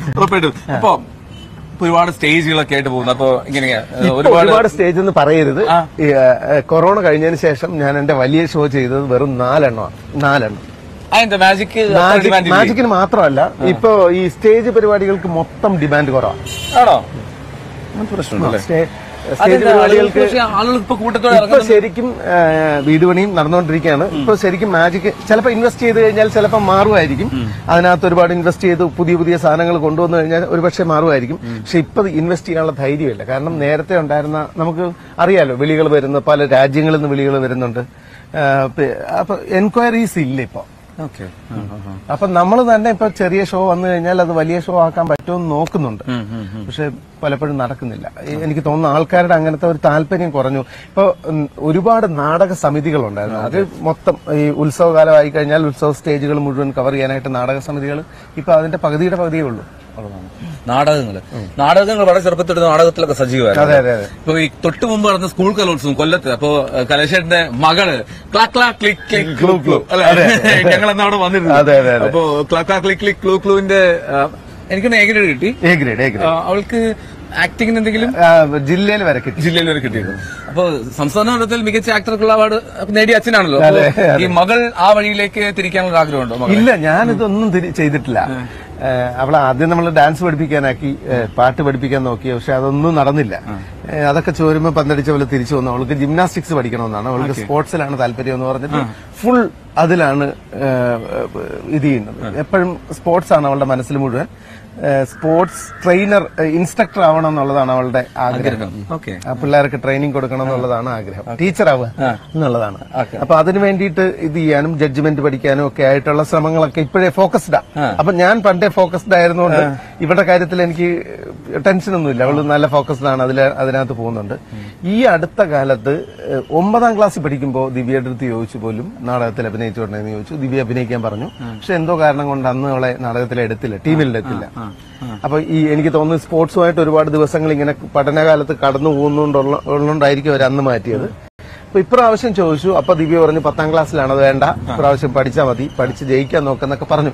ഉറപ്പായിട്ടും. അപ്പൊ ഒരുപാട് സ്റ്റേജുകളൊക്കെ ആയിട്ട് പോകുന്നു. അപ്പൊ ഇങ്ങനെ ഒരുപാട് സ്റ്റേജ് എന്ന് പറയരുത്. കൊറോണ കഴിഞ്ഞതിന് ശേഷം ഞാൻ എന്റെ വലിയ ഷോ ചെയ്തത് വെറും 4 എണ്ണം. മാജിക്കിന് മാത്രമല്ല, ഇപ്പൊ ഈ സ്റ്റേജ് പരിപാടികൾക്ക് മൊത്തം ഡിമാൻഡ് കുറവാണ്. ആണോ? സ്റ്റേജ് പരിപാടികൾക്ക് ഇപ്പൊ ശരിക്കും വീട് പണിയും നടന്നുകൊണ്ടിരിക്കുകയാണ്. ഇപ്പൊ ശരിക്കും മാജിക് ചിലപ്പോൾ ഇൻവെസ്റ്റ് ചെയ്ത് കഴിഞ്ഞാൽ ചിലപ്പോൾ മാറുമായിരിക്കും. അതിനകത്ത് ഒരുപാട് ഇൻവെസ്റ്റ് ചെയ്ത് പുതിയ സാധനങ്ങൾ കൊണ്ടുവന്നു കഴിഞ്ഞാൽ ഒരുപക്ഷെ മാറുമായിരിക്കും. പക്ഷെ ഇപ്പൊ ഇൻവെസ്റ്റ് ചെയ്യാനുള്ള ധൈര്യമില്ല. കാരണം നേരത്തെ ഉണ്ടായിരുന്ന, നമുക്ക് അറിയാലോ, വിളികൾ വരുന്നു, പല രാജ്യങ്ങളിൽ നിന്ന് വിളികൾ വരുന്നുണ്ട്. അപ്പൊ എൻക്വയറീസ് ഇല്ല ഇപ്പൊ. അപ്പൊ നമ്മൾ തന്നെ ഇപ്പൊ ചെറിയ ഷോ വന്നു കഴിഞ്ഞാൽ അത് വലിയ ഷോ ആക്കാൻ പറ്റുമെന്ന് നോക്കുന്നുണ്ട്. പക്ഷെ പലപ്പോഴും നടക്കുന്നില്ല. എനിക്ക് തോന്നുന്നു ആൾക്കാരുടെ അങ്ങനത്തെ ഒരു താല്പര്യം കുറഞ്ഞു. ഇപ്പൊ ഒരുപാട് നാടക സമിതികളുണ്ടായിരുന്നു. അത് മൊത്തം ഈ ഉത്സവകാലമായി കഴിഞ്ഞാൽ ഉത്സവ സ്റ്റേജുകൾ മുഴുവൻ കവർ ചെയ്യാനായിട്ട് നാടക സമിതികൾ ഇപ്പൊ അതിന്റെ പകുതിയേ ഉള്ളൂ. നാടകങ്ങൾ വളരെ ചെറുപ്പത്തിൽ നാടകത്തിലൊക്കെ സജീവമായിരുന്നു. ഇപ്പൊ ഈ തൊട്ടു മുമ്പ് നടന്ന സ്കൂൾ കലോത്സവം കൊല്ലത്ത്, അപ്പൊ കലേശന്റെ മകള് clack clack click click clue clue അല്ലെ, ഞങ്ങൾ എന്നാ അവിടെ വന്നിരുന്നത്. അപ്പൊ clack clack click click clue ക്ലൂവിന്റെ എനിക്ക് എ ഗ്രേഡ് കിട്ടി. അവൾക്ക് ആക്ടിങ്ങിന് എന്തെങ്കിലും ജില്ലയിൽ വരെ കിട്ടിയിരുന്നു. അപ്പൊ സംസ്ഥാന തലത്തിൽ മികച്ച ആക്ടർക്കുള്ള അവാർഡ് നേടിയ അച്ഛനാണല്ലോ. ഈ മകൾ ആ വഴിയിലേക്ക് തിരിക്കാനുള്ള ആഗ്രഹമുണ്ടോ? ഇല്ല, ഞാനിതൊന്നും ചെയ്തിട്ടില്ല. അവളെ ആദ്യം നമ്മൾ ഡാൻസ് പഠിപ്പിക്കാനാക്കി, പാട്ട് പഠിപ്പിക്കാൻ നോക്കി. പക്ഷെ അതൊന്നും നടന്നില്ല. അതൊക്കെ ചോരുമ്പോ പന്തടിച്ച പോലെ തിരിച്ചു വന്നു. അവൾക്ക് ജിംനാസ്റ്റിക്സ് പഠിക്കണമെന്നാണ്, അവൾക്ക് സ്പോർട്സിലാണ് താല്പര്യം എന്ന് പറഞ്ഞിട്ട് ഫുൾ അതിലാണ് ഇത് ചെയ്യുന്നത്. എപ്പോഴും സ്പോർട്സ് ആണ് അവളുടെ മനസ്സിൽ മുഴുവൻ. സ്പോർട്സ് ട്രെയിനർ, ഇൻസ്ട്രക്ടർ ആവണം എന്നുള്ളതാണ് അവളുടെ ആഗ്രഹം. പിള്ളേർക്ക് ട്രെയിനിങ് കൊടുക്കണം എന്നുള്ളതാണ് ആഗ്രഹം. ടീച്ചർ ആവുക എന്നുള്ളതാണ്. അപ്പൊ അതിനു വേണ്ടിയിട്ട് ഇത് ചെയ്യാനും ജഡ്ജ്മെന്റ് പഠിക്കാനും ഒക്കെ ആയിട്ടുള്ള ശ്രമങ്ങളൊക്കെ ഇപ്പോഴേ ഫോക്കസ്ഡാ. അപ്പൊ ഞാൻ പണ്ടേ ഫോക്കസ്ഡ് ആയിരുന്നുകൊണ്ട് ഇവരുടെ കാര്യത്തിൽ എനിക്ക് ടെൻഷനൊന്നുമില്ല. അവള് നല്ല ഫോക്കസ്ഡ് ആണ്, അതിനകത്ത് പോകുന്നുണ്ട്. ഈ അടുത്ത കാലത്ത് 9ാം ക്ലാസ്സിൽ പഠിക്കുമ്പോൾ ദിവ്യയുടെ അടുത്ത് ചോദിച്ചു പോലും നാടകത്തിൽ അഭിനയിച്ചോണ്ടെന്ന് ചോദിച്ചു. ദിവ്യ അഭിനയിക്കാൻ പറഞ്ഞു. പക്ഷെ എന്തോ കാരണം കൊണ്ട് അന്ന് അവളെ നാടകത്തിൽ എടുത്തില്ല, ടീമിലെടുത്തില്ല. അപ്പൊ ഈ എനിക്ക് തോന്നുന്നു സ്പോർട്സുമായിട്ട് ഒരുപാട് ദിവസങ്ങൾ ഇങ്ങനെ പഠനകാലത്ത് കടന്നു പോകുന്നുണ്ടായിരിക്കും അവർ അന്ന് മാറ്റിയത്. അപ്പൊ ഇപ്രാവശ്യം ചോദിച്ചു. അപ്പൊ ദിവ്യ പറഞ്ഞു 10ാം ക്ലാസ്സിലാണ്, അത് വേണ്ട, ഇപ്രാവശ്യം പഠിച്ചാൽ മതി, പഠിച്ച് ജയിക്കാൻ നോക്കെന്നൊക്കെ പറഞ്ഞു.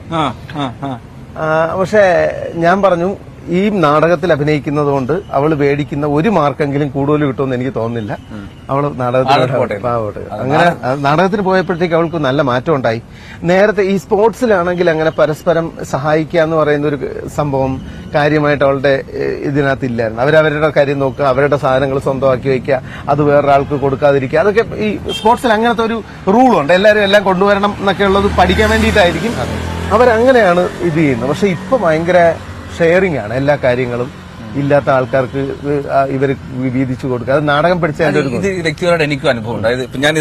പക്ഷെ ഞാൻ പറഞ്ഞു, ഈ നാടകത്തിൽ അഭിനയിക്കുന്നത് കൊണ്ട് അവൾ മേടിക്കുന്ന 1 മാർക്കെങ്കിലും കൂടുതൽ കിട്ടുമെന്ന് എനിക്ക് തോന്നുന്നില്ല. അവള് നാടകത്തിൽ അങ്ങനെ നാടകത്തിന് പോയപ്പോഴത്തേക്ക് അവൾക്ക് നല്ല മാറ്റം ഉണ്ടായി. നേരത്തെ ഈ സ്പോർട്സിലാണെങ്കിൽ അങ്ങനെ പരസ്പരം സഹായിക്കുക എന്ന് പറയുന്ന ഒരു സംഭവം കാര്യമായിട്ട് അവളുടെ ഇതിനകത്ത് ഇല്ലായിരുന്നു. അവരവരുടെ കാര്യം നോക്കുക, അവരുടെ സാധനങ്ങൾ സ്വന്തമാക്കി വയ്ക്കുക, അത് വേറൊരാൾക്ക് കൊടുക്കാതിരിക്കുക. അതൊക്കെ ഈ സ്പോർട്സിൽ അങ്ങനത്തെ ഒരു റൂളുണ്ട്. എല്ലാവരും എല്ലാം കൊണ്ടുവരണം എന്നൊക്കെ ഉള്ളത് പഠിക്കാൻ വേണ്ടിയിട്ടായിരിക്കും അവരങ്ങനെയാണ് ഇത് ചെയ്യുന്നത്. പക്ഷെ ഇപ്പൊ ഭയങ്കര ഷെയറിംഗ് ആണ് എല്ലാ കാര്യങ്ങളും. ഇല്ലാത്ത ആൾക്കാർക്ക് ഇവർ വീതിച്ചു കൊടുക്കുക. അത് നാടകം പഠിച്ചതിന്റെ ഒരു വ്യക്തിപരമായിട്ട് എനിക്കും അനുഭവം ഉണ്ട്.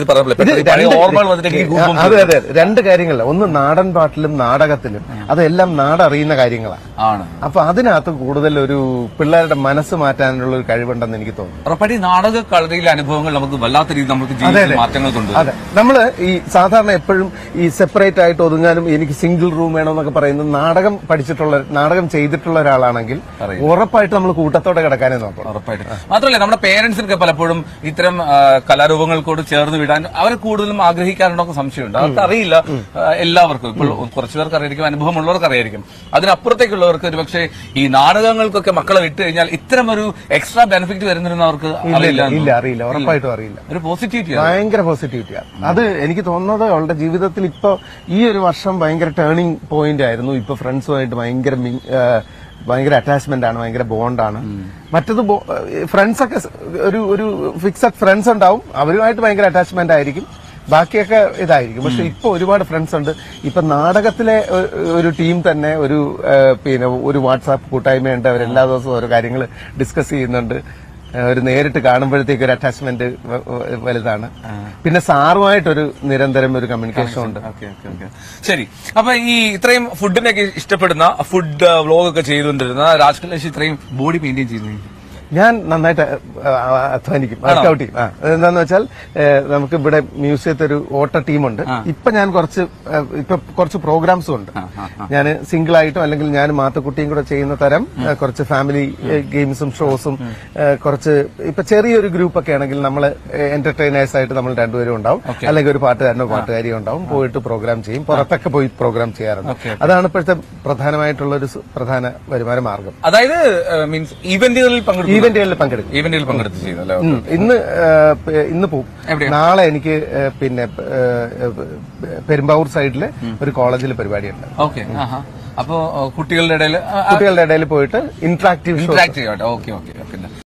അതെ, 2 കാര്യങ്ങളില്ല. ഒന്ന് നാടൻ പാട്ടിലും നാടകത്തിലും അതെല്ലാം നാടറിയുന്ന കാര്യങ്ങളാണ്. അപ്പൊ അതിനകത്ത് കൂടുതൽ ഒരു പിള്ളേരുടെ മനസ്സ് മാറ്റാനുള്ള ഒരു കഴിവുണ്ടെന്ന് എനിക്ക് തോന്നുന്നു. ഉറപ്പായിട്ട് നാടക കളരിയിലെ അനുഭവങ്ങൾ നമുക്ക് വല്ലാത്ത രീതിയിൽ നമുക്ക് ജീവിതത്തിൽ മാറ്റങ്ങൾ കൊണ്ട്. അതെ, നമ്മള് ഈ സാധാരണ എപ്പോഴും ഈ സെപ്പറേറ്റ് ആയിട്ട് ഒതുങ്ങാനും എനിക്ക് സിംഗിൾ റൂം വേണമെന്നൊക്കെ പറയുന്നത് നാടകം ചെയ്തിട്ടുള്ള ഒരാളാണെങ്കിൽ ഉറപ്പായിട്ട് നമ്മൾ കൂട്ടത്തോടെ കിടക്കാനേ നോക്കണം. ഉറപ്പായിട്ട്. മാത്രമല്ല നമ്മുടെ പേരന്റ്സിനൊക്കെ പലപ്പോഴും ഇത്തരം കലാരൂപങ്ങളോട് ചേർന്ന് വിടാൻ അവർ കൂടുതലും ആഗ്രഹിക്കാറുണ്ടോ സംശയമുണ്ട്. അവർക്ക് അറിയില്ല എല്ലാവർക്കും. ഇപ്പോൾ കുറച്ചു പേർക്ക് അറിയായിരിക്കും, അനുഭവമുള്ളവർക്ക് അറിയായിരിക്കും. അതിനപ്പുറത്തേക്കുള്ളവർക്ക് ഒരു പക്ഷേ ഈ നാടകങ്ങൾക്കൊക്കെ മക്കളെ വിട്ടു കഴിഞ്ഞാൽ ഇത്തരം ഒരു എക്സ്ട്രാ ബെനിഫിറ്റ് വരുന്നതെന്ന് അവർക്ക് അറിയില്ല. ഉറപ്പായിട്ടും അറിയില്ല. ഒരു പോസിറ്റിവിറ്റി, ഭയങ്കര പോസിറ്റിവിറ്റിയാണ്. അത് എനിക്ക് തോന്നുന്നത് അവളുടെ ജീവിതത്തിൽ ഇപ്പൊ ഈ ഒരു വർഷം ഭയങ്കര ടേണിംഗ് പോയിന്റ് ആയിരുന്നു. ഇപ്പൊ ഫ്രണ്ട്സുമായിട്ട് ഭയങ്കര അറ്റാച്ച്മെന്റ് ആണ്, ഭയങ്കര ബോണ്ടാണ്. മറ്റത് ഫ്രണ്ട്സൊക്കെ ഒരു ഫിക്സഡ് ഫ്രണ്ട്സ് ഉണ്ടാവും, അവരുമായിട്ട് ഭയങ്കര അറ്റാച്ച്മെന്റ് ആയിരിക്കും, ബാക്കിയൊക്കെ ഇതായിരിക്കും. പക്ഷെ ഇപ്പൊ ഒരുപാട് ഫ്രണ്ട്സ് ഉണ്ട്. ഇപ്പൊ നാടകത്തിലെ ഒരു ടീം തന്നെ ഒരു വാട്സാപ്പ് കൂട്ടായ്മയുണ്ട്. അവരെല്ലാ ദിവസവും ഓരോ കാര്യങ്ങൾ ഡിസ്കസ് ചെയ്യുന്നുണ്ട്. ഒരു നേരിട്ട് കാണുമ്പോഴത്തേക്ക് ഒരു അറ്റാച്ച്മെന്റ് വലുതാണ്. പിന്നെ സാറുമായിട്ടൊരു നിരന്തരം ഒരു കമ്മ്യൂണിക്കേഷൻ ഉണ്ട്. ശരി. അപ്പൊ ഈ ഇത്രയും ഫുഡിനൊക്കെ ഇഷ്ടപ്പെടുന്ന ഫുഡ് വ്ലോഗ് ഒക്കെ ചെയ്തുകൊണ്ടിരുന്ന രാജ് കലേഷ് ഇത്രയും ബോഡി മെയിൻറ്റെയിൻ ചെയ്യുന്നു? ഞാൻ നന്നായിട്ട് അധ്വാനിക്കും, വർക്കൗട്ട് ചെയ്യും. എന്താന്ന് വെച്ചാൽ നമുക്ക് ഇവിടെ മ്യൂസിയത്തിൽ ഒരു ഓട്ട ടീമുണ്ട്. ഇപ്പൊ ഞാൻ കുറച്ച് പ്രോഗ്രാംസും ഉണ്ട്. ഞാൻ സിംഗിൾ ആയിട്ടും അല്ലെങ്കിൽ ഞാൻ മാത്തുക്കുട്ടിയും കൂടെ ചെയ്യുന്ന തരം കുറച്ച് ഫാമിലി ഗെയിംസും ഷോസും കുറച്ച് ഇപ്പൊ ചെറിയൊരു ഗ്രൂപ്പ് ഒക്കെ ആണെങ്കിൽ നമ്മൾ എന്റർടൈനേഴ്സ് ആയിട്ട് നമ്മൾ രണ്ടുപേരും ഉണ്ടാവും, അല്ലെങ്കിൽ ഒരു പാട്ടുകാരനോ പാട്ടുകാരിയോ ഉണ്ടാവും. പോയിട്ട് പ്രോഗ്രാം ചെയ്യും, പുറത്തൊക്കെ പോയി പ്രോഗ്രാം ചെയ്യാറുണ്ട്. അതാണ് ഇപ്പോഴത്തെ പ്രധാനമായിട്ടുള്ള ഒരു പ്രധാന വരുമാന മാർഗം. അതായത് മീൻസ് ഈവന്റുകളിൽ പങ്കെടുത്ത് ചെയ്തല്ലോ. ഇന്ന് പോവും. നാളെ എനിക്ക് പിന്നെ പെരുമ്പാവൂർ സൈഡില് ഒരു കോളേജിൽ പരിപാടിയുണ്ട്. ഓക്കെ. അപ്പോ കുട്ടികളുടെ ഇടയിൽ പോയിട്ട് ഇന്ററാക്റ്റീവ് ഓക്കെ.